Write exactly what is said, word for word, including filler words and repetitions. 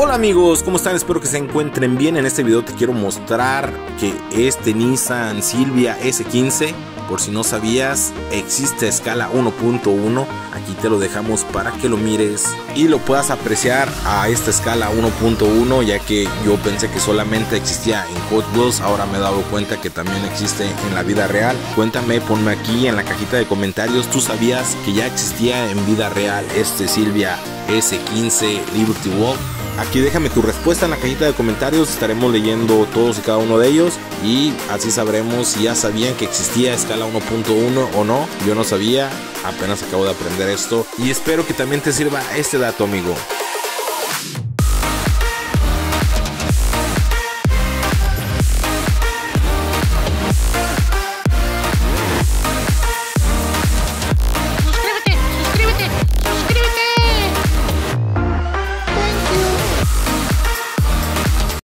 Hola amigos, ¿cómo están? Espero que se encuentren bien. En este video te quiero mostrar que este Nissan Silvia S quince, por si no sabías, existe a escala uno punto uno. Aquí te lo dejamos para que lo mires y lo puedas apreciar a esta escala uno punto uno, ya que yo pensé que solamente existía en Hot Wheels. Ahora me he dado cuenta que también existe en la vida real. Cuéntame, ponme aquí en la cajita de comentarios, ¿tú sabías que ya existía en vida real este Silvia S quince Liberty Walk? Aquí déjame tu respuesta en la cajita de comentarios, estaremos leyendo todos y cada uno de ellos y así sabremos si ya sabían que existía a escala uno punto uno o no. Yo no sabía, apenas acabo de aprender esto y espero que también te sirva este dato, amigo.